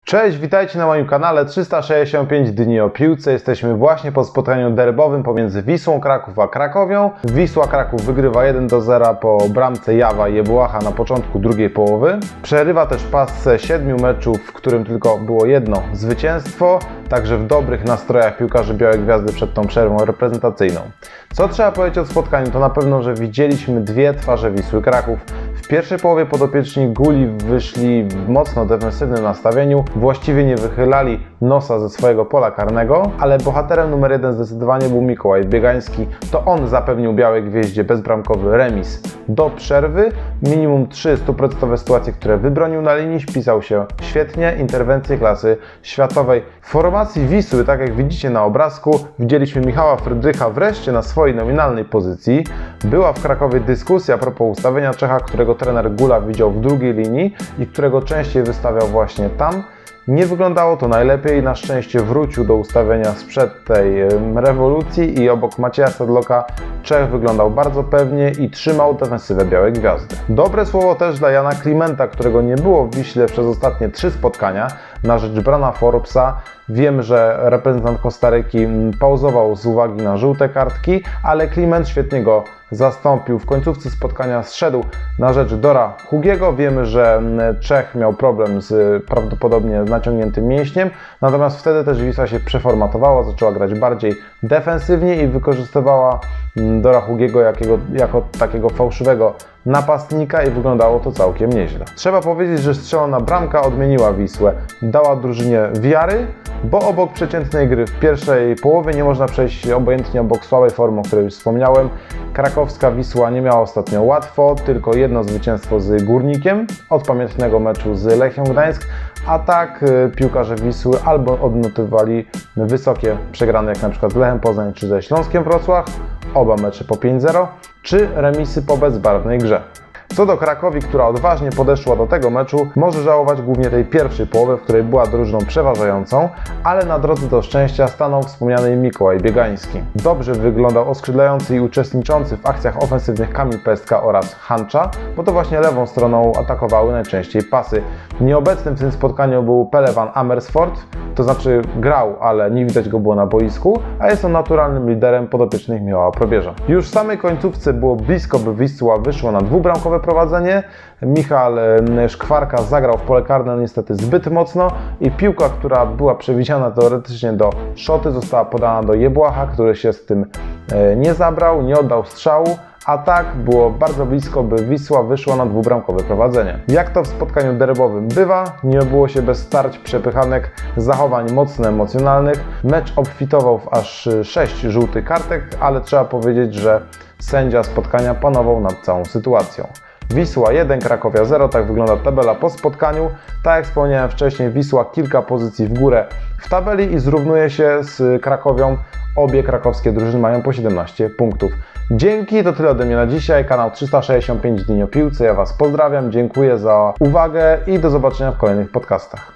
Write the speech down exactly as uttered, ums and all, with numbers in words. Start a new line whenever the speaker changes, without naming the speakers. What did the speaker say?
Cześć, witajcie na moim kanale trzysta sześćdziesiąt pięć dni o piłce. Jesteśmy właśnie po spotkaniu derbowym pomiędzy Wisłą Kraków a Krakowią. Wisła Kraków wygrywa jeden do zera po bramce Jawa Jebłacha na początku drugiej połowy. Przerywa też pasce siedmiu meczów, w którym tylko było jedno zwycięstwo. Także w dobrych nastrojach piłkarzy Białej Gwiazdy przed tą przerwą reprezentacyjną. Co trzeba powiedzieć o spotkaniu, to na pewno, że widzieliśmy dwie twarze Wisły Kraków. W pierwszej połowie podopieczni Guli wyszli w mocno defensywnym nastawieniu, właściwie nie wychylali nosa ze swojego pola karnego, ale bohaterem numer jeden zdecydowanie był Mikołaj Biegański. To on zapewnił Białej Gwieździe bezbramkowy remis do przerwy. Minimum trzy stuprocentowe sytuacje, które wybronił na linii, wpisał się świetnie, interwencje klasy światowej. W formacji Wisły, tak jak widzicie na obrazku, widzieliśmy Michała Frydrycha wreszcie na swojej nominalnej pozycji. Była w Krakowie dyskusja a propos ustawienia Czecha, którego trener Gula widział w drugiej linii i którego częściej wystawiał właśnie tam. Nie wyglądało to najlepiej, na szczęście wrócił do ustawienia sprzed tej rewolucji i obok Macieja Sedloka Czech wyglądał bardzo pewnie i trzymał defensywę Białej Gwiazdy. Dobre słowo też dla Jana Klimenta, którego nie było w Wiśle przez ostatnie trzy spotkania na rzecz Brana Forbesa. Wiem, że reprezentant Kostaryki pauzował z uwagi na żółte kartki, ale Kliment świetnie go zastąpił. W końcówce spotkania zszedł na rzecz Dora Hugiego. Wiemy, że Czech miał problem z prawdopodobnie naciągniętym mięśniem, natomiast wtedy też Wisła się przeformatowała, zaczęła grać bardziej defensywnie i wykorzystywała Dora Hugiego jakiego, jako takiego fałszywego napastnika i wyglądało to całkiem nieźle. Trzeba powiedzieć, że strzelona bramka odmieniła Wisłę, dała drużynie wiary, bo obok przeciętnej gry w pierwszej połowie nie można przejść obojętnie obok słabej formy, o której już wspomniałem. Krakowska Wisła nie miała ostatnio łatwo, tylko jedno zwycięstwo z Górnikiem od pamiętnego meczu z Lechią Gdańsk, a tak piłkarze Wisły albo odnotowali wysokie przegrane jak na przykład z Lechem Poznań czy ze Śląskiem Wrocław, oba mecze po pięć zero, czy remisy po bezbarwnej grze. Co do Krakowi, która odważnie podeszła do tego meczu, może żałować głównie tej pierwszej połowy, w której była drużyną przeważającą, ale na drodze do szczęścia stanął wspomniany Mikołaj Biegański. Dobrze wyglądał oskrzydlający i uczestniczący w akcjach ofensywnych Kamil Pestka oraz Hancza, bo to właśnie lewą stroną atakowały najczęściej pasy. Nieobecnym w tym spotkaniu był Pele van Amersfoort, to znaczy grał, ale nie widać go było na boisku, a jest on naturalnym liderem podopiecznych Michała Probierza. Już w samej końcówce było blisko, by Wisła wyszło na dwubramkowe prowadzenie. Michał Szkwarka zagrał w pole karne niestety zbyt mocno i piłka, która była przewidziana teoretycznie do szoty, została podana do Jebłacha, który się z tym nie zabrał, nie oddał strzału. A tak było bardzo blisko, by Wisła wyszła na dwubramkowe prowadzenie. Jak to w spotkaniu derbowym bywa, nie obyło się bez starć, przepychanek, zachowań mocno emocjonalnych. Mecz obfitował w aż sześć żółtych kartek, ale trzeba powiedzieć, że sędzia spotkania panował nad całą sytuacją. Wisła jeden, Krakowia zero, tak wygląda tabela po spotkaniu. Tak jak wspomniałem wcześniej, Wisła kilka pozycji w górę w tabeli i zrównuje się z Krakowią. Obie krakowskie drużyny mają po siedemnaście punktów. Dzięki, to tyle ode mnie na dzisiaj. Kanał trzysta sześćdziesiąt pięć dni o piłce. Ja Was pozdrawiam, dziękuję za uwagę i do zobaczenia w kolejnych podcastach.